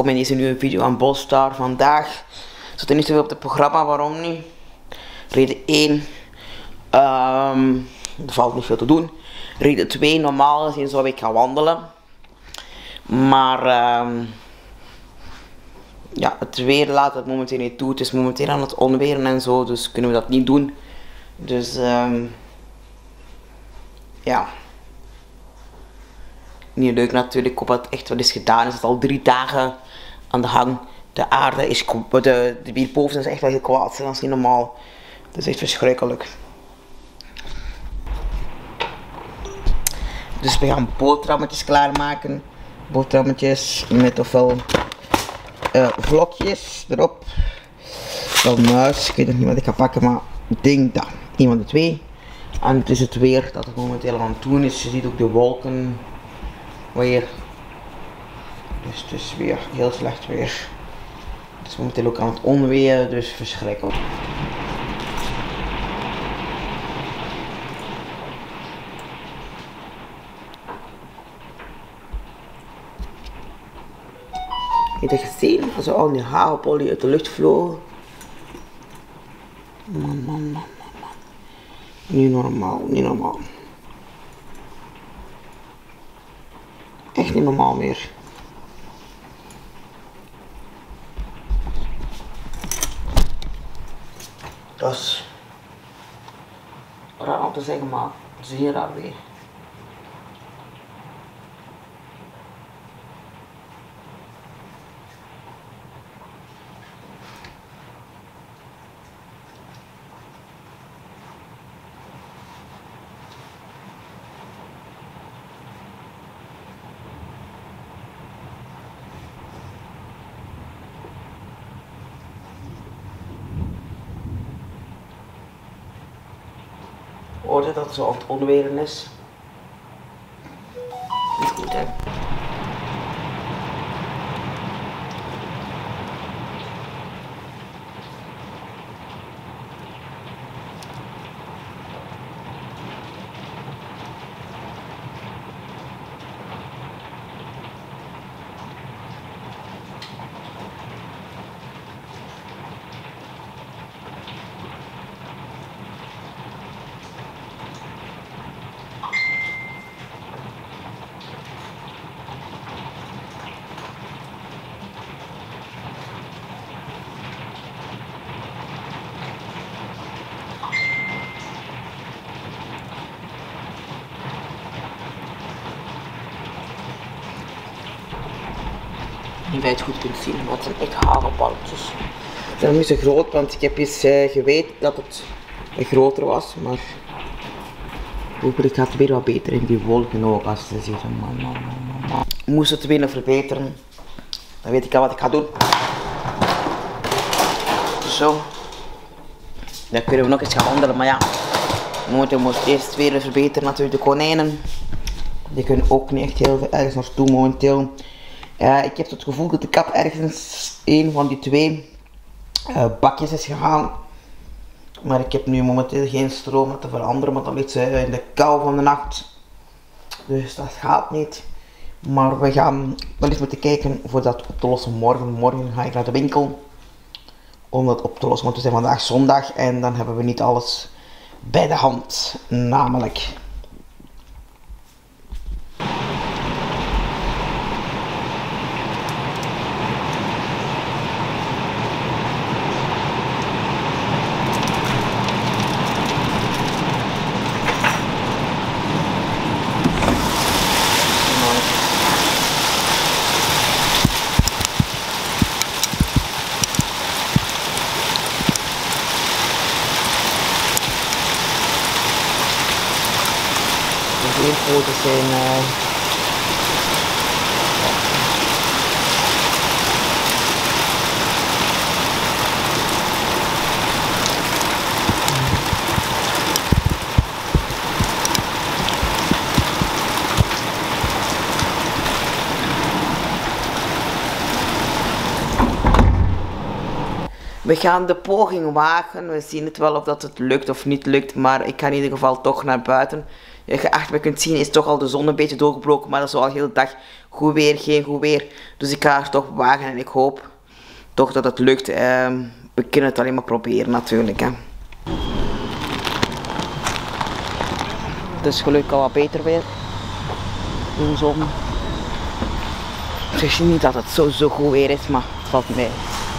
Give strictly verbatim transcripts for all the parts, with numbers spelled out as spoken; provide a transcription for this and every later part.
welkom in deze nieuwe video aan Bolstar. Vandaag zit er niet zoveel op het programma, waarom niet? Reden één, um, er valt niet veel te doen. Reden twee, normaal gezien zou ik gaan wandelen. Maar um, ja, het weer laat het momenteel niet toe. Het is momenteel aan het onweren en zo, dus kunnen we dat niet doen. Dus um, ja. Niet leuk natuurlijk. Ik hoop dat het echt wat is gedaan. Het is al drie dagen aan de hang. De aarde is, de, de hierboven is echt wel heel kwaad. Dat is niet normaal. Het is echt verschrikkelijk. Dus we gaan boterhammetjes klaarmaken. Boterhammetjes met ofwel uh, vlokjes erop. Wel muis. Ik weet nog niet wat ik ga pakken, maar ik denk dat. Een van de twee. En het is het weer dat het momenteel aan het doen is. Je ziet ook de wolken. Weer. Dus het is weer heel slecht weer. Het is momenteel ook aan het onweer, dus verschrikkelijk. Heb je dat gezien? Als er al die hagelpolie uit de lucht vlogen. Man, man, man, man, man. Niet normaal, niet normaal. Echt niet normaal meer. Dat is raar om te zeggen, maar het is heel raar weer. Hoorde dat het zo aan het onweren is. Niet goed, hè? Niet bij het goed kunt zien, maar het zijn echt hagelballetjes. Ze zijn nog niet zo groot, want ik heb eens uh, geweten dat het groter was, maar hopelijk gaat het weer wat beter in die wolken ook als ze zitten. Man, man, man, man. Moest het willen verbeteren, dan weet ik al wat ik ga doen. Zo. Dan kunnen we nog eens gaan wandelen, maar ja, we moeten we eerst weer verbeteren natuurlijk de konijnen. Die kunnen ook niet echt heel veel ergens naartoe momenteel. Uh, ik heb het gevoel dat de kat ergens een van die twee uh, bakjes is gegaan. Maar ik heb nu momenteel geen stroom te veranderen, want dan ligt ze in de kou van de nacht. Dus dat gaat niet. Maar we gaan wel eens moeten kijken voor dat op te lossen morgen. Morgen ga ik naar de winkel om dat op te lossen, want we zijn vandaag zondag en dan hebben we niet alles bij de hand. Namelijk. De inpoten zijn uh, We gaan de poging wagen. We zien het wel of dat het lukt of niet lukt. Maar ik ga in ieder geval toch naar buiten. Je achter me kunt zien is toch al de zon een beetje doorgebroken. Maar dat is al de hele dag goed weer, geen goed weer. Dus ik ga er toch wagen en ik hoop toch dat het lukt. Uh, we kunnen het alleen maar proberen natuurlijk. Hè. Het is gelukkig al wat beter weer. De zon. Ik zie niet dat het zo, zo goed weer is, maar het valt mee.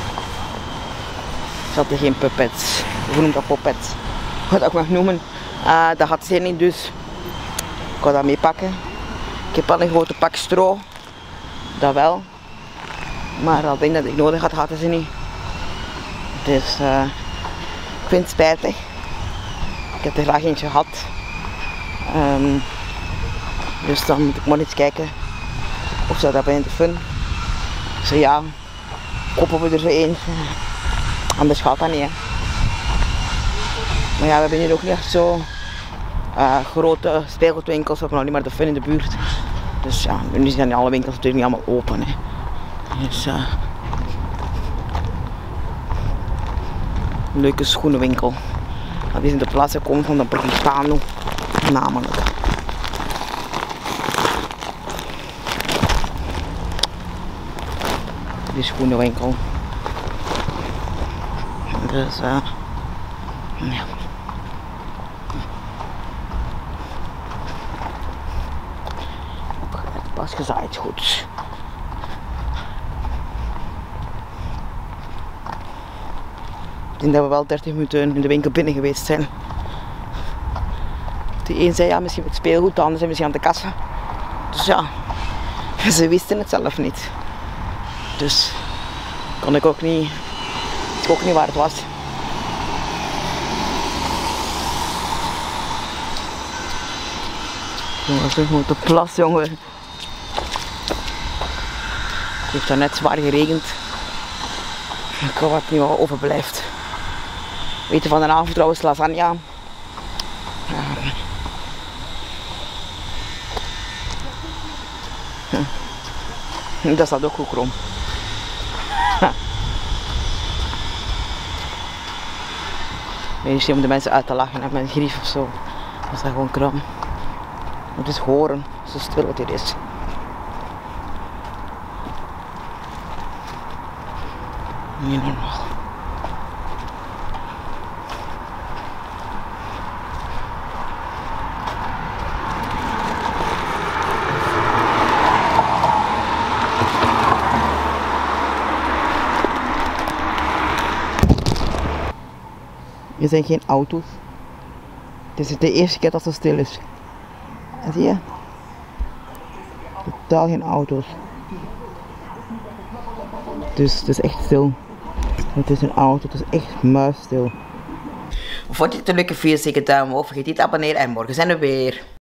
Ik had er geen puppets. Hoe noem dat puppets? Wat ik mag noemen. Uh, dat had zin in, dus ik ga dat meepakken. Ik heb al een grote pak stro. Dat wel. Maar dat ding dat ik nodig had, hadden ze niet. Dus uh, ik vind het spijtig. Ik heb er graag eentje gehad. Um, dus dan moet ik maar eens kijken of ze dat bij de fun. Zo ja, kopen we er zo één. Anders gaat dat niet. Hè. Maar ja, we hebben hier ook niet echt zo uh, grote speelgoedwinkels. We hebben alleen maar de fun in de buurt. Dus ja, nu zijn alle winkels natuurlijk niet allemaal open. Hè. Dus uh, een leuke schoenenwinkel. Dat is in de plaats gekomen van de Brigitano, namelijk. Die schoenenwinkel. Dus uh, ja. Pas gezaaid goed. Ik denk dat we wel dertig minuten in de winkel binnen geweest zijn. De een zei ja, misschien met speelgoed, de ander zei misschien aan de kassa. Dus ja, ze wisten het zelf niet. Dus kon ik ook niet, ik ook niet waar het was. Jongens, ik moet de plas, jongen. Het heeft daar net zwaar geregend. Ik hoop dat het nu wel overblijft. We eten van de avond trouwens lasagne. Ja. Hm. Dat staat ook goed krom. Weet je, om de mensen uit te lachen met mijn grief of zo. Dat is dat gewoon krom. Het is horen, zo stil het hier is. Niet normaal. Er zijn geen auto's. Het is de eerste keer dat het zo stil is. En zie je? Totaal geen auto's. Dus het is echt stil. Het is een auto, het is echt muisstil. Vond je het een leuke video? Zeker duim omhoog. Vergeet niet te abonneren en morgen zijn we weer.